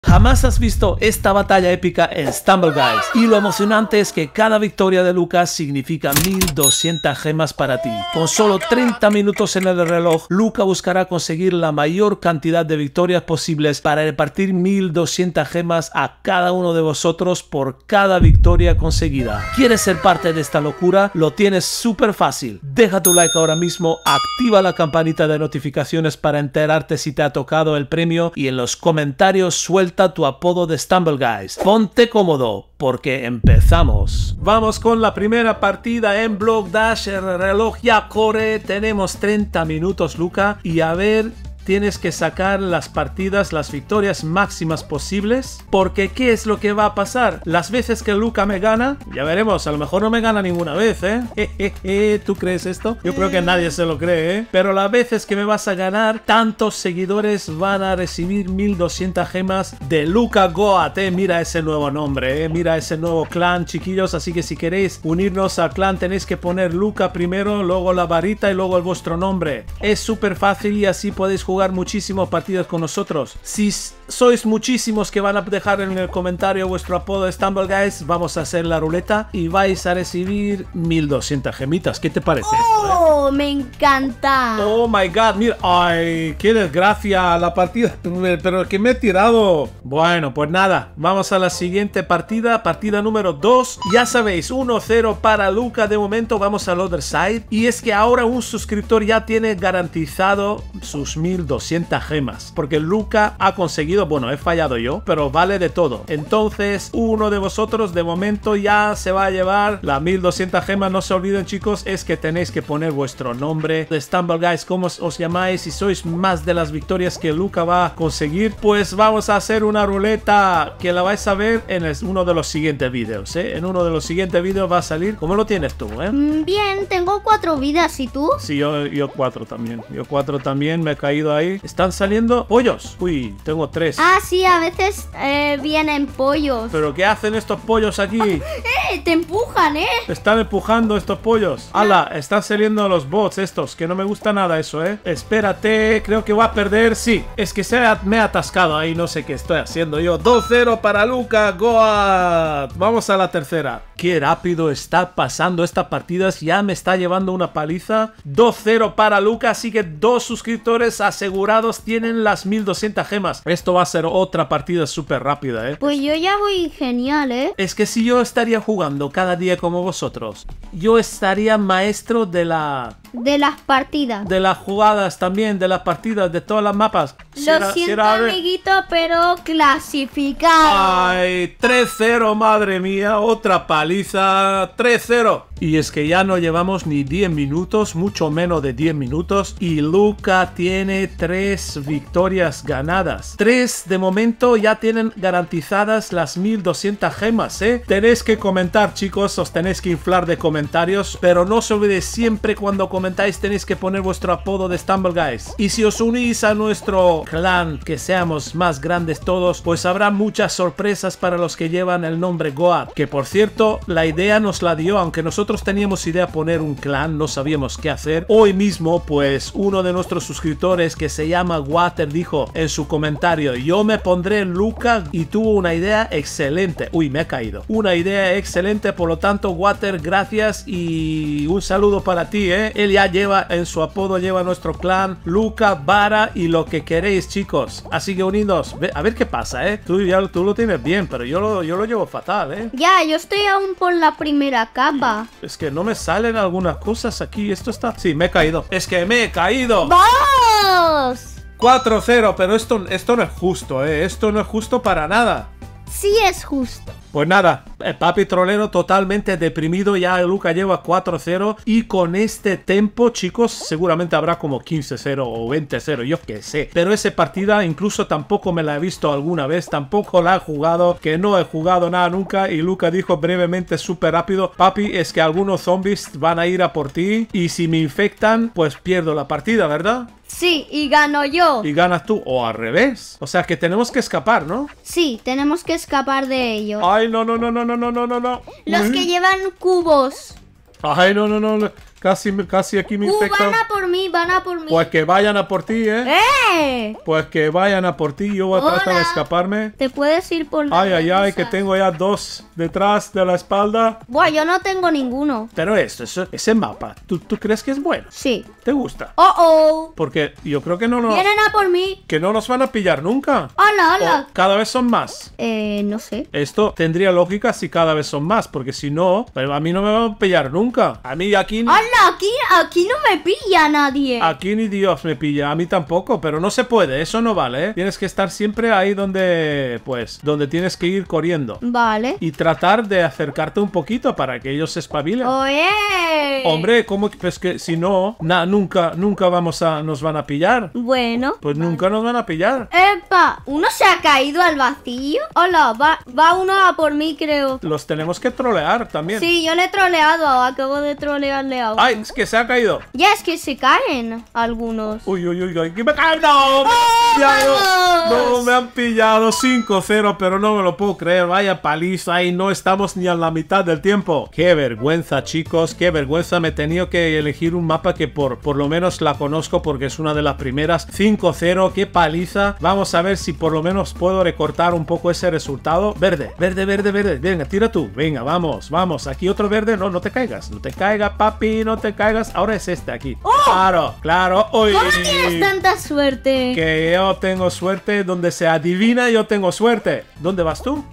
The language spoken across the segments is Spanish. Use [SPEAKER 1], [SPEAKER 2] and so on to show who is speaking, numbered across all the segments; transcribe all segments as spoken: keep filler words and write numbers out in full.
[SPEAKER 1] Jamás has visto esta batalla épica en Stumble Guys, y lo emocionante es que cada victoria de Lucas significa mil doscientas gemas para ti. Con solo treinta minutos en el reloj, Luca buscará conseguir la mayor cantidad de victorias posibles para repartir mil doscientas gemas a cada uno de vosotros por cada victoria conseguida. ¿Quieres ser parte de esta locura? Lo tienes súper fácil. Deja tu like ahora mismo, activa la campanita de notificaciones para enterarte si te ha tocado el premio y en los comentarios suelta tu apodo de Stumble Guys. Ponte cómodo porque empezamos. Vamos con la primera partida en Block Dash. El reloj ya corre, tenemos treinta minutos, Luca, y a ver, tienes que sacar las partidas, las victorias máximas posibles, porque ¿qué es lo que va a pasar? Las veces que Luca me gana, ya veremos, a lo mejor no me gana ninguna vez, ¿eh? Jejeje, ¿tú crees esto? Yo creo que nadie se lo cree, ¿eh? Pero las veces que me vas a ganar, tantos seguidores van a recibir mil doscientas gemas de Luca Goat, ¿eh? Mira ese nuevo nombre, ¿eh? Mira ese nuevo clan, chiquillos, así que si queréis unirnos al clan tenéis que poner Luca primero, luego la varita y luego el vuestro nombre. Es súper fácil y así podéis jugar jugar muchísimos partidos con nosotros. Si sois muchísimos que van a dejar en el comentario vuestro apodo de Stumble Guys, vamos a hacer la ruleta y vais a recibir mil doscientas gemitas. ¿Qué te parece?
[SPEAKER 2] Oh,
[SPEAKER 1] esto, eh?
[SPEAKER 2] Me encanta.
[SPEAKER 1] Oh my god, mira, ay, qué desgracia la partida, pero que me he tirado. Bueno, pues nada, vamos a la siguiente partida, partida número dos. Ya sabéis, uno cero para Luca de momento. Vamos al other side, y es que ahora un suscriptor ya tiene garantizado sus mil doscientas gemas, porque Luca ha conseguido, bueno, he fallado yo, pero vale de todo. Entonces uno de vosotros de momento ya se va a llevar las mil doscientas gemas. No se olviden, chicos, es que tenéis que poner vuestro nombre de Stumble Guys, cómo os, os llamáis. Si sois más de las victorias que Luca va a conseguir, pues vamos a hacer una ruleta que la vais a ver en el, uno de los siguientes vídeos, ¿eh? En uno de los siguientes vídeos va a salir. ¿Cómo lo tienes tú, eh?
[SPEAKER 2] Bien, tengo cuatro vidas, ¿y tú?
[SPEAKER 1] Sí, yo, yo cuatro también. Yo cuatro también, me he caído ahí. Están saliendo pollos. Uy, tengo tres.
[SPEAKER 2] Ah, sí, a veces eh, vienen pollos.
[SPEAKER 1] ¿Pero qué hacen estos pollos aquí?
[SPEAKER 2] ¡Eh! Te empujan, ¿eh?
[SPEAKER 1] Están empujando estos pollos. ¡Hala! Están saliendo los bots estos, que no me gusta nada eso, ¿eh? Espérate, creo que voy a perder. Sí, es que se ha, me he atascado ahí, no sé qué estoy haciendo yo. dos cero para Luca Goat. Vamos a la tercera. Qué rápido está pasando estas partidas. Ya me está llevando una paliza. dos cero para Luca, así que dos suscriptores asegurados tienen las mil doscientas gemas. Esto va a ser otra partida súper rápida, ¿eh?
[SPEAKER 2] Pues yo ya voy genial, ¿eh?
[SPEAKER 1] Es que si yo estaría jugando cada día como vosotros, yo estaría maestro de la...
[SPEAKER 2] De las partidas.
[SPEAKER 1] De las jugadas también, de las partidas, de todas las mapas.
[SPEAKER 2] Lo
[SPEAKER 1] Si era- si
[SPEAKER 2] siento,
[SPEAKER 1] era-
[SPEAKER 2] amiguito, pero clasificado.
[SPEAKER 1] Ay, tres cero, madre mía, otra paliza, tres cero. Y es que ya no llevamos ni diez minutos, mucho menos de diez minutos, y Luca tiene tres victorias ganadas. Tres de momento ya tienen garantizadas las mil doscientas gemas, ¿eh? Tenéis que comentar, chicos, os tenéis que inflar de comentarios, pero no se olvide, siempre cuando comentáis tenéis que poner vuestro apodo de Stumble Guys. Y si os unís a nuestro clan, que seamos más grandes todos, pues habrá muchas sorpresas para los que llevan el nombre Goat. Que por cierto, la idea nos la dio, aunque nosotros teníamos idea poner un clan, no sabíamos qué hacer. Hoy mismo, pues, uno de nuestros suscriptores que se llama Water dijo en su comentario: yo me pondré Luca, y tuvo una idea excelente. Uy, me he caído. Una idea excelente, por lo tanto, Water, gracias y un saludo para ti, ¿eh? Él ya lleva, en su apodo lleva nuestro clan, Luca, Vara y lo que queréis, chicos. Así que unidos, ve, a ver qué pasa, ¿eh? Tú ya tú lo tienes bien, pero yo lo, yo lo llevo fatal, ¿eh?
[SPEAKER 2] Ya, yo estoy aún por la primera capa.
[SPEAKER 1] Es que no me salen algunas cosas aquí. Esto está... Sí, me he caído. Es que me he caído.
[SPEAKER 2] ¡Vamos!
[SPEAKER 1] cuatro cero, pero esto, esto no es justo, ¿eh? Esto no es justo para nada.
[SPEAKER 2] Sí es justo.
[SPEAKER 1] Pues nada, el papi trolero totalmente deprimido. Ya Luca lleva cuatro cero. Y con este tempo, chicos, seguramente habrá como quince cero o veinte cero, yo qué sé. Pero esa partida incluso tampoco me la he visto alguna vez. Tampoco la he jugado, que no he jugado nada nunca. Y Luca dijo brevemente, súper rápido: papi, es que algunos zombies van a ir a por ti, y si me infectan, pues pierdo la partida, ¿verdad?
[SPEAKER 2] Sí, y gano yo.
[SPEAKER 1] Y ganas tú, o al revés. O sea que tenemos que escapar, ¿no?
[SPEAKER 2] Sí, tenemos que escapar de ellos.
[SPEAKER 1] Ay, no, no, no, no, no, no, no, no, no.
[SPEAKER 2] Los que llevan cubos.
[SPEAKER 1] Ay, no, no, no, no. Casi, casi aquí me
[SPEAKER 2] Uh,
[SPEAKER 1] infecto.
[SPEAKER 2] van a por mí, van a por mí.
[SPEAKER 1] Pues que vayan a por ti, ¿eh?
[SPEAKER 2] ¡Eh!
[SPEAKER 1] Pues que vayan a por ti. Yo voy a tratar de
[SPEAKER 2] Hola.
[SPEAKER 1] escaparme.
[SPEAKER 2] Te puedes ir por la
[SPEAKER 1] Ay, ay, ay, que
[SPEAKER 2] derecha.
[SPEAKER 1] tengo ya dos detrás de la espalda.
[SPEAKER 2] Buah, yo no tengo ninguno.
[SPEAKER 1] Pero esto, eso, ese mapa, ¿tú, ¿tú crees que es bueno?
[SPEAKER 2] Sí.
[SPEAKER 1] ¿Te gusta?
[SPEAKER 2] Oh, oh.
[SPEAKER 1] Porque yo creo que no nos,
[SPEAKER 2] Vienen a por mí.
[SPEAKER 1] que no nos van a pillar nunca.
[SPEAKER 2] Hola, hola.
[SPEAKER 1] O cada vez son más.
[SPEAKER 2] Eh, no sé.
[SPEAKER 1] Esto tendría lógica si cada vez son más, porque si no, a mí no me van a pillar nunca. A mí aquí ni,
[SPEAKER 2] Hola, aquí, aquí no me pilla nadie.
[SPEAKER 1] aquí ni Dios me pilla, a mí tampoco, pero no se puede, eso no vale, ¿eh? Tienes que estar siempre ahí donde, pues, donde tienes que ir corriendo.
[SPEAKER 2] Vale.
[SPEAKER 1] Y tratar de acercarte un poquito para que ellos se espabilen.
[SPEAKER 2] Oye.
[SPEAKER 1] Hombre, ¿cómo que? Pues que si no, na, nunca, nunca vamos a, nos van a pillar.
[SPEAKER 2] Bueno.
[SPEAKER 1] Pues nunca nos van a pillar.
[SPEAKER 2] Epa, ¿uno se ha caído al vacío? Hola, va, va uno a por mí, creo.
[SPEAKER 1] Los tenemos que trolear también.
[SPEAKER 2] Sí, yo le he troleado, acabo de trolearle a uno.
[SPEAKER 1] ¡Ay! Es que se ha caído.
[SPEAKER 2] Ya es que se caen algunos.
[SPEAKER 1] Uy, uy, uy, uy. ¿Qué me cae? ¡No! ¡Me han pillado!
[SPEAKER 2] vamos!
[SPEAKER 1] No, me han pillado cinco cero, pero no me lo puedo creer. Vaya paliza y no estamos ni a la mitad del tiempo. Qué vergüenza, chicos. Qué vergüenza. Me he tenido que elegir un mapa que por, por lo menos la conozco porque es una de las primeras. cinco cero. Qué paliza. Vamos a ver si por lo menos puedo recortar un poco ese resultado. Verde, verde, verde, verde. Venga, tira tú. Venga, vamos, vamos. Aquí otro verde. No, no te caigas. No te caigas, papi. No te caigas. Ahora es este aquí. Claro, claro. Uy.
[SPEAKER 2] ¿Cómo tienes tanta suerte?
[SPEAKER 1] Que yo tengo suerte. Donde se adivina, yo tengo suerte. ¿Dónde vas tú?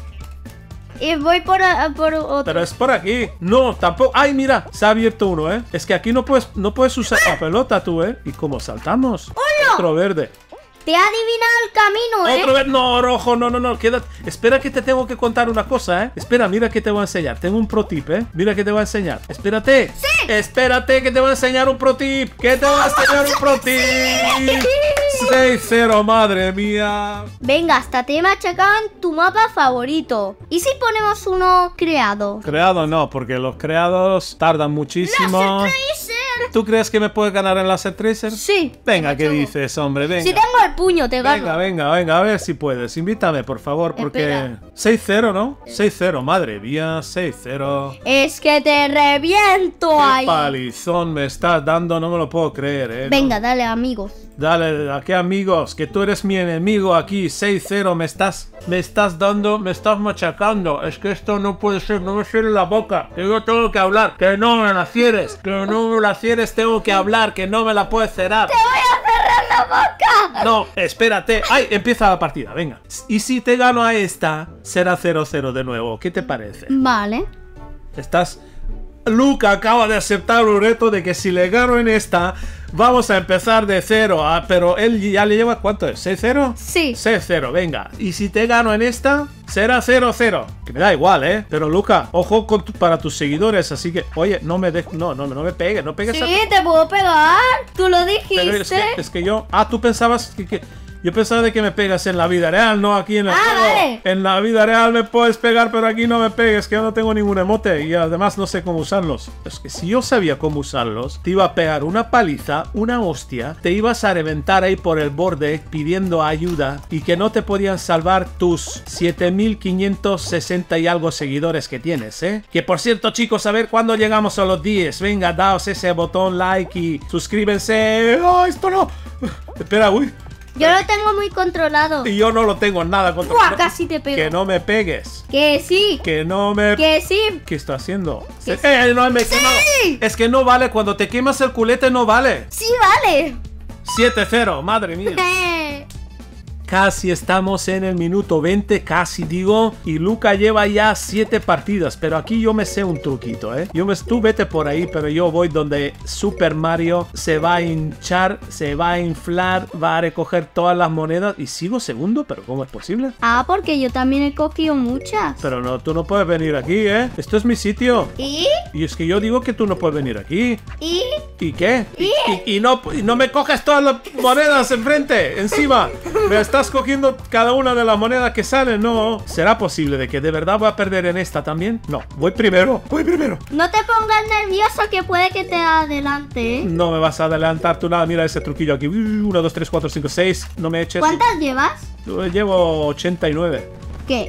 [SPEAKER 2] Y voy por, a- por otro.
[SPEAKER 1] Pero es por aquí. No, tampoco. Ay, mira, se ha abierto uno, ¿eh? Es que aquí no puedes, no puedes usar la pelota tú, ¿eh? ¿Y cómo saltamos? Otro verde.
[SPEAKER 2] Te ha adivinado el camino, ¿eh?
[SPEAKER 1] Otro verde. No, rojo, no, no, no. Quédate. Espera que te tengo que contar una cosa, ¿eh? Espera, mira que te voy a enseñar. Tengo un pro tip, ¿eh? Mira que te voy a enseñar. Espérate.
[SPEAKER 2] ¡Sí!
[SPEAKER 1] Espérate que te voy a enseñar un pro tip. Que te voy a enseñar un pro tip. seis cero, madre mía.
[SPEAKER 2] Venga, hasta te he machacado en tu mapa favorito. ¿Y si ponemos uno creado?
[SPEAKER 1] Creado no, porque los creados tardan muchísimo.
[SPEAKER 2] ¡Tracer!
[SPEAKER 1] ¿Tú crees que me puedes ganar en Laser Tracer?
[SPEAKER 2] Sí.
[SPEAKER 1] Venga, ¿qué
[SPEAKER 2] Tengo.
[SPEAKER 1] dices, hombre? Venga.
[SPEAKER 2] Si tengo el puño, te gano.
[SPEAKER 1] Venga, venga, venga, a ver si puedes. Invítame, por favor, porque...
[SPEAKER 2] Espera.
[SPEAKER 1] seis cero, ¿no? seis cero, madre mía, seis cero.
[SPEAKER 2] Es que te reviento
[SPEAKER 1] Qué
[SPEAKER 2] ahí.
[SPEAKER 1] palizón me estás dando, no me lo puedo creer, ¿eh?
[SPEAKER 2] Venga, dale, amigos.
[SPEAKER 1] Dale, ¿a qué amigos? Que tú eres mi enemigo aquí, seis cero, me estás... Me estás dando, me estás machacando. Es que esto no puede ser, no me cierres la boca. Que yo tengo que hablar, que no me la cierres. Que no me la cierres, tengo que hablar, que no me la puedes cerrar.
[SPEAKER 2] ¡Te voy a cerrar la boca!
[SPEAKER 1] No, espérate. ¡Ay! Empieza la partida, venga. Y si te gano a esta, será cero cero de nuevo. ¿Qué te parece?
[SPEAKER 2] Vale.
[SPEAKER 1] Estás... Luca acaba de aceptar un reto de que si le gano en esta, vamos a empezar de cero. Ah, pero él ya le lleva... ¿Cuánto es? ¿seis cero?
[SPEAKER 2] Sí.
[SPEAKER 1] seis cero, venga. Y si te gano en esta, será cero cero. Que me da igual, ¿eh? Pero Luca, ojo con tu- para tus seguidores. Así que, oye, no me de... No, no, no me pegues, no pegues a...
[SPEAKER 2] Sí, te puedo pegar. Tú lo dijiste.
[SPEAKER 1] Pero es que, es que yo... Ah, tú pensabas que... que- Yo pensaba de que me pegas en la vida real, no aquí en el
[SPEAKER 2] Ah,
[SPEAKER 1] juego.
[SPEAKER 2] vale.
[SPEAKER 1] En la vida real me puedes pegar, pero aquí no me pegues, que yo no tengo ningún emote y además no sé cómo usarlos. Es que si yo sabía cómo usarlos, te iba a pegar una paliza, una hostia, te ibas a reventar ahí por el borde pidiendo ayuda y que no te podían salvar tus siete mil quinientos sesenta y algo seguidores que tienes, ¿eh? Que por cierto, chicos, a ver cuándo llegamos a los diez. Venga, daos ese botón like y suscríbanse. ¡Oh, esto no! Espera, uy.
[SPEAKER 2] Yo lo tengo muy controlado.
[SPEAKER 1] Y yo no lo tengo nada contra...
[SPEAKER 2] Buah, casi te pego.
[SPEAKER 1] Que no me pegues.
[SPEAKER 2] Que sí.
[SPEAKER 1] Que no me...
[SPEAKER 2] Que sí.
[SPEAKER 1] ¿Qué estoy haciendo?
[SPEAKER 2] Que
[SPEAKER 1] Eh, no me he quemado. Es que no vale. Cuando te quemas el culete no vale.
[SPEAKER 2] Sí, vale.
[SPEAKER 1] siete cero. Madre mía.
[SPEAKER 2] Eh,
[SPEAKER 1] Casi estamos en el minuto veinte, casi digo, y Luca lleva ya siete partidas, pero aquí yo me sé un truquito, ¿eh? Yo me, tú vete por ahí, pero yo voy donde Super Mario se va a hinchar, se va a inflar, va a recoger todas las monedas y sigo segundo, pero ¿cómo es posible?
[SPEAKER 2] Ah, porque yo también he cogido muchas.
[SPEAKER 1] Pero no, tú no puedes venir aquí, ¿eh? Esto es mi sitio.
[SPEAKER 2] ¿Y?
[SPEAKER 1] Y es que yo digo que tú no puedes venir aquí.
[SPEAKER 2] ¿Y?
[SPEAKER 1] ¿Y qué?
[SPEAKER 2] ¿Y?
[SPEAKER 1] Y, y no, y no me coges todas las monedas enfrente, encima. Me estás cogiendo cada una de las monedas que salen. No. ¿Será posible de que de verdad voy a perder en esta también? No. Voy primero. Voy primero.
[SPEAKER 2] No te pongas nervioso que puede que te adelante, ¿eh?
[SPEAKER 1] No me vas a adelantar tú nada. Mira ese truquillo aquí. uno, dos, tres, cuatro, cinco, seis. No me eches.
[SPEAKER 2] ¿Cuántas llevas?
[SPEAKER 1] Yo llevo ochenta y nueve.
[SPEAKER 2] ¿Qué?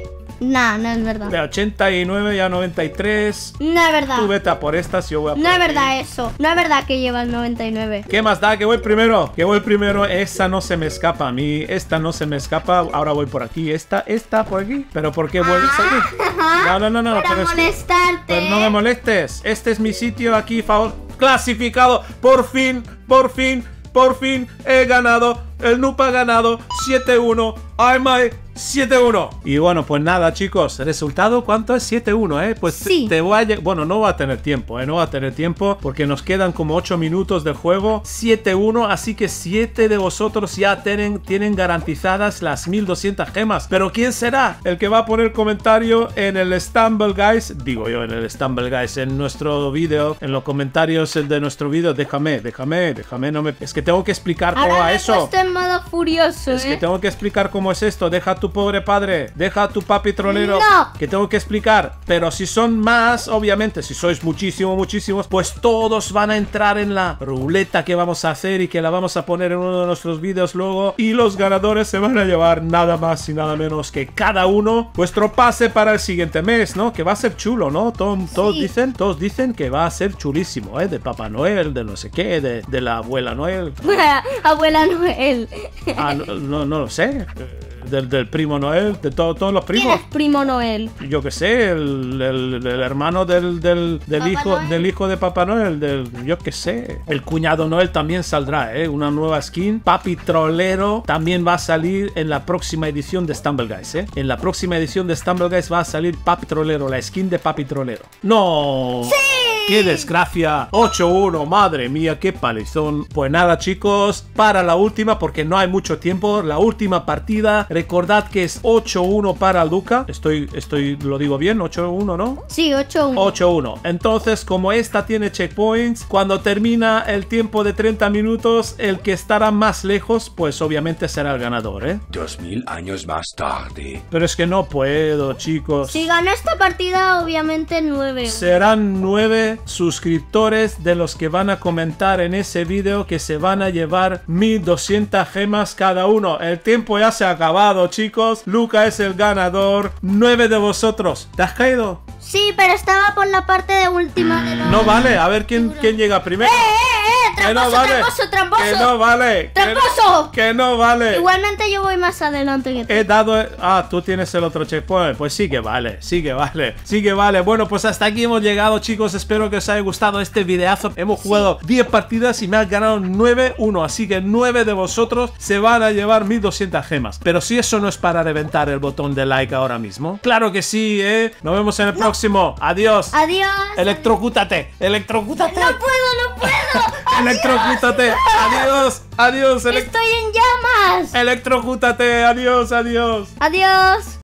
[SPEAKER 2] Nah, no es verdad.
[SPEAKER 1] De ochenta y nueve a noventa y tres.
[SPEAKER 2] No es verdad.
[SPEAKER 1] Tú vete a por estas, yo voy a por
[SPEAKER 2] No es
[SPEAKER 1] aquí.
[SPEAKER 2] verdad eso. No es verdad que lleva el noventa y nueve.
[SPEAKER 1] ¿Qué más da? Que voy primero. Que voy primero. Esta no se me escapa a mí. Esta no se me escapa. Ahora voy por aquí. Esta, esta por aquí. ¿Pero por qué vuelves aquí? No, no, no, no.
[SPEAKER 2] Para
[SPEAKER 1] pero es que-
[SPEAKER 2] molestarte.
[SPEAKER 1] Pues no me molestes. Este es mi sitio aquí, favor. Clasificado. Por fin, por fin, por fin he ganado. El Noob ha ganado siete uno. I'm my siete uno. Y bueno, pues nada, chicos. ¿Resultado cuánto es? siete uno, ¿eh? Pues
[SPEAKER 2] Sí.
[SPEAKER 1] te, te voy a... lle- Bueno, no va a tener tiempo, ¿eh? No va a tener tiempo porque nos quedan como ocho minutos del juego. siete uno, así que siete de vosotros ya tienen, tienen garantizadas las mil doscientas gemas. Pero ¿quién será el que va a poner comentario en el Stumble Guys? Digo yo, en el Stumble Guys, en nuestro vídeo, en los comentarios de nuestro vídeo. Déjame, déjame, déjame. No me... Es que tengo que explicar cómo
[SPEAKER 2] Ahora
[SPEAKER 1] va
[SPEAKER 2] me he
[SPEAKER 1] eso.
[SPEAKER 2] puesto en modo furioso,
[SPEAKER 1] Es que
[SPEAKER 2] ¿eh?
[SPEAKER 1] tengo que explicar cómo es esto. Deja a tu pobre padre. Deja a tu papi trolero.
[SPEAKER 2] No.
[SPEAKER 1] Que tengo que explicar. Pero si son más, obviamente, si sois muchísimo, muchísimos, pues todos van a entrar en la ruleta que vamos a hacer y que la vamos a poner en uno de nuestros vídeos luego. Y los ganadores se van a llevar nada más y nada menos que cada uno vuestro pase para el siguiente mes, ¿no? Que va a ser chulo, ¿no? Todo- todos
[SPEAKER 2] Sí.
[SPEAKER 1] dicen, todos dicen que va a ser chulísimo, ¿eh? De Papá Noel, de no sé qué, de, de la abuela Noel.
[SPEAKER 2] Abuela Noel.
[SPEAKER 1] Ah, no, no, no lo sé. Eh, Del, del primo Noel, de todo- todos los
[SPEAKER 2] ¿Quién
[SPEAKER 1] primos.
[SPEAKER 2] es Primo Noel?
[SPEAKER 1] Yo que sé, el, el- el hermano del, del, del
[SPEAKER 2] Papá
[SPEAKER 1] hijo
[SPEAKER 2] Noel.
[SPEAKER 1] del hijo de Papá Noel, del, yo que sé. El cuñado Noel también saldrá, ¿eh? Una nueva skin. Papi Trolero también va a salir en la próxima edición de Stumble Guys, ¿eh? En la próxima edición de Stumble Guys va a salir Papi Trolero, la skin de Papi Trolero. ¡No! ¡Sí! ¡Qué desgracia! ocho uno, madre mía, qué palizón. Pues nada, chicos, para la última, porque no hay mucho tiempo, la última partida. Recordad que es ocho uno para Luca. Estoy, estoy, lo digo bien, ocho uno, ¿no?
[SPEAKER 2] Sí, ocho uno.
[SPEAKER 1] ocho uno. Entonces, como esta tiene checkpoints, cuando termina el tiempo de treinta minutos, el que estará más lejos, pues obviamente será el ganador, ¿eh?
[SPEAKER 3] Dos mil años más tarde.
[SPEAKER 1] Pero es que no puedo, chicos.
[SPEAKER 2] Si gano esta partida, obviamente nueve.
[SPEAKER 1] Serán nueve suscriptores de los que van a comentar en ese vídeo que se van a llevar mil doscientas gemas cada uno. El tiempo ya se ha acabado, chicos. Luca es el ganador. nueve de vosotros. ¿Te has caído?
[SPEAKER 2] Sí, pero estaba por la parte de última de los...
[SPEAKER 1] No vale. A ver quién, quién llega primero.
[SPEAKER 2] ¡Eh, eh, eh!
[SPEAKER 1] Que no
[SPEAKER 2] ¡Tramposo,
[SPEAKER 1] vale.
[SPEAKER 2] tramposo, tramposo!
[SPEAKER 1] Que no vale. Que no-
[SPEAKER 2] ¡Tramposo!
[SPEAKER 1] Que no vale.
[SPEAKER 2] Igualmente yo voy más adelante que tú.
[SPEAKER 1] He dado... Ah, tú tienes el otro checkpoint. Pues sí que vale, sí que vale, sí que vale. Bueno, pues hasta aquí hemos llegado, chicos. Espero que os haya gustado este videazo. Hemos jugado diez partidas y me han ganado nueve uno. Así que nueve de vosotros se van a llevar mil doscientas gemas. Pero si eso no es para reventar el botón de like ahora mismo. Claro que sí, ¿eh? Nos vemos en el próximo. Adiós.
[SPEAKER 2] Adiós.
[SPEAKER 1] Electrocútate. Electrocútate.
[SPEAKER 2] No puedo, no puedo.
[SPEAKER 1] Electrocútate. Adiós. Adiós. elec-
[SPEAKER 2] Estoy en llamas.
[SPEAKER 1] Electrocútate. Adiós, adiós.
[SPEAKER 2] Adiós.